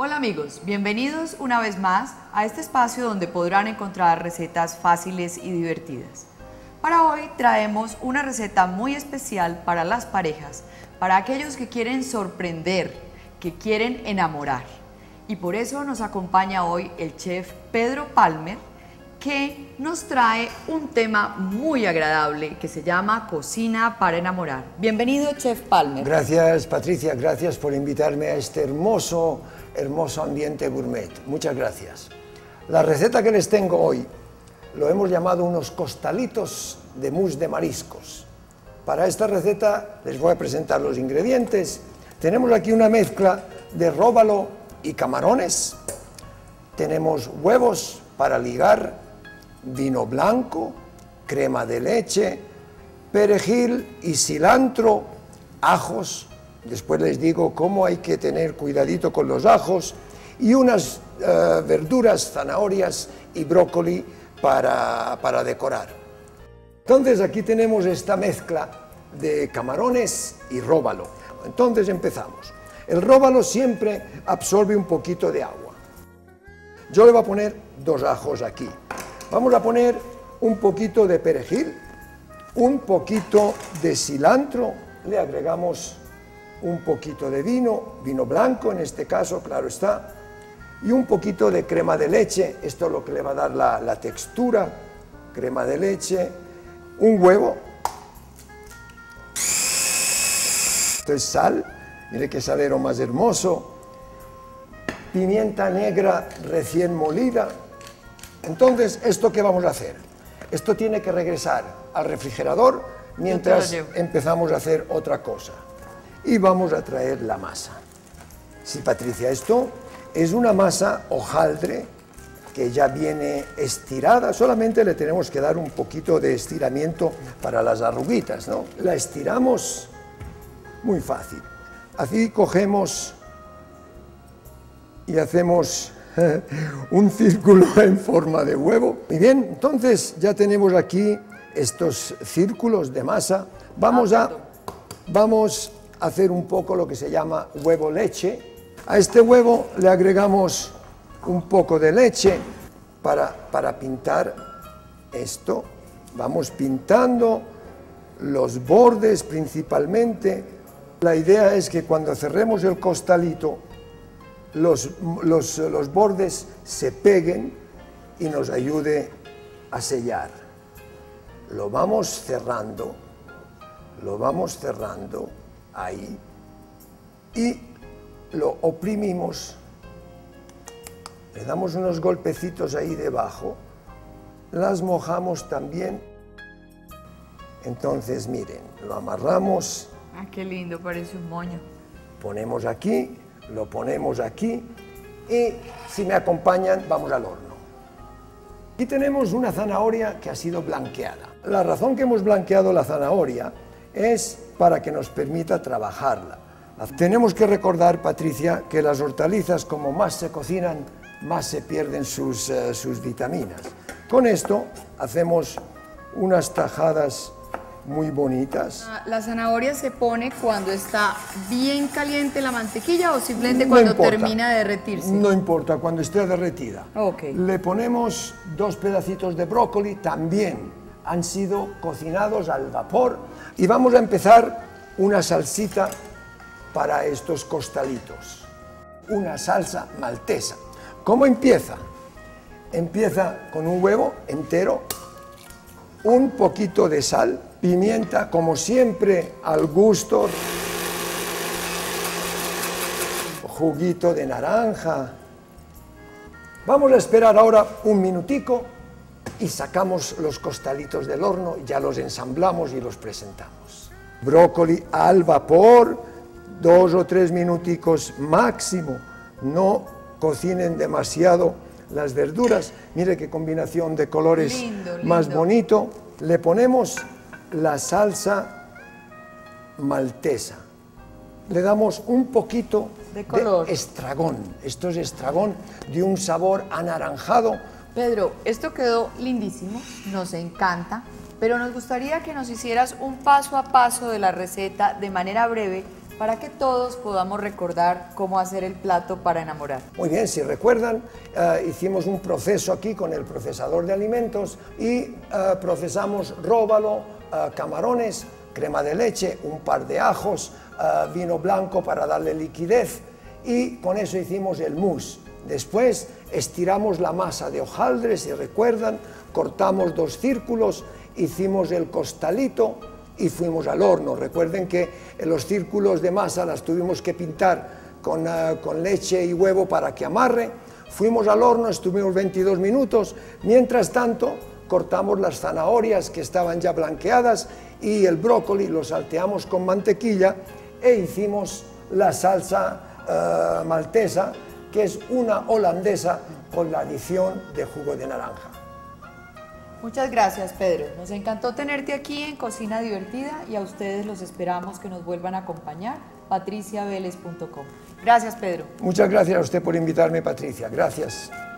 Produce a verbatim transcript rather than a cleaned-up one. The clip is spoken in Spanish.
Hola amigos, bienvenidos una vez más a este espacio donde podrán encontrar recetas fáciles y divertidas. Para hoy traemos una receta muy especial para las parejas, para aquellos que quieren sorprender, que quieren enamorar. Y por eso nos acompaña hoy el chef Pedro Palmer, que nos trae un tema muy agradable que se llama Cocina para enamorar. Bienvenido, chef Palmer. Gracias, Patricia, gracias por invitarme a este hermoso, hermoso ambiente gourmet. Muchas gracias. La receta que les tengo hoy lo hemos llamado unos costalitos de mousse de mariscos. Para esta receta les voy a presentar los ingredientes. Tenemos aquí una mezcla de róbalo y camarones. Tenemos huevos para ligar, vino blanco, crema de leche, perejil y cilantro, ajos, después les digo cómo hay que tener cuidadito con los ajos, y unas uh, verduras, zanahorias y brócoli para, para decorar. Entonces aquí tenemos esta mezcla de camarones y róbalo. Entonces empezamos. El róbalo siempre absorbe un poquito de agua. Yo le voy a poner dos ajos aquí. Vamos a poner un poquito de perejil, un poquito de cilantro, le agregamos un poquito de vino, vino blanco en este caso, claro está, y un poquito de crema de leche, esto es lo que le va a dar la, la textura, crema de leche, un huevo, esto es sal, mire qué salero más hermoso, pimienta negra recién molida. Entonces, ¿esto qué vamos a hacer? Esto tiene que regresar al refrigerador mientras empezamos a hacer otra cosa. Y vamos a traer la masa. Sí, Patricia, esto es una masa hojaldre que ya viene estirada, solamente le tenemos que dar un poquito de estiramiento para las arruguitas, ¿no? La estiramos muy fácil. Así cogemos y hacemos un círculo en forma de huevo. Muy bien, entonces ya tenemos aquí estos círculos de masa. Vamos a, vamos a hacer un poco lo que se llama huevo leche. A este huevo le agregamos un poco de leche para, para pintar esto. Vamos pintando los bordes principalmente. La idea es que cuando cerremos el costalito, Los, los, los bordes se peguen y nos ayude a sellar. Lo vamos cerrando, lo vamos cerrando ahí y lo oprimimos, le damos unos golpecitos ahí debajo, las mojamos también. Entonces miren, lo amarramos. Ah, qué lindo, parece un moño. Ponemos aquí. Lo ponemos aquí y, si me acompañan, vamos al horno. Aquí tenemos una zanahoria que ha sido blanqueada. La razón que hemos blanqueado la zanahoria es para que nos permita trabajarla. Tenemos que recordar, Patricia, que las hortalizas, como más se cocinan, más se pierden sus, uh, sus vitaminas. Con esto hacemos unas tajadas muy bonitas. ¿La zanahoria se pone cuando está bien caliente la mantequilla o simplemente cuando no termina de derretirse? No importa, cuando esté derretida. Okay. Le ponemos dos pedacitos de brócoli, también han sido cocinados al vapor. Y vamos a empezar una salsita para estos costalitos. Una salsa maltesa. ¿Cómo empieza? Empieza con un huevo entero, un poquito de sal, pimienta, como siempre, al gusto, juguito de naranja. Vamos a esperar ahora un minutico y sacamos los costalitos del horno, ya los ensamblamos y los presentamos. Brócoli al vapor, dos o tres minuticos máximo, no cocinen demasiado las verduras. Mire qué combinación de colores lindo, lindo. Más bonito. Le ponemos la salsa maltesa. Le damos un poquito de color, de estragón. Esto es estragón de un sabor anaranjado. Pedro, esto quedó lindísimo, nos encanta, pero nos gustaría que nos hicieras un paso a paso de la receta de manera breve para que todos podamos recordar cómo hacer el plato para enamorar. Muy bien, si recuerdan, eh, hicimos un proceso aquí con el procesador de alimentos y eh, procesamos róbalo, eh, camarones, crema de leche, un par de ajos, eh, vino blanco para darle liquidez y con eso hicimos el mousse. Después estiramos la masa de hojaldre, si recuerdan, cortamos dos círculos, hicimos el costalito y fuimos al horno. Recuerden que los círculos de masa las tuvimos que pintar con, uh, con leche y huevo para que amarre. Fuimos al horno, estuvimos veintidós minutos. Mientras tanto, cortamos las zanahorias que estaban ya blanqueadas y el brócoli, lo salteamos con mantequilla e hicimos la salsa uh, maltesa, que es una holandesa con la adición de jugo de naranja. Muchas gracias, Pedro. Nos encantó tenerte aquí en Cocina Divertida y a ustedes los esperamos que nos vuelvan a acompañar. patricia velez punto com. Gracias, Pedro. Muchas gracias a usted por invitarme, Patricia. Gracias.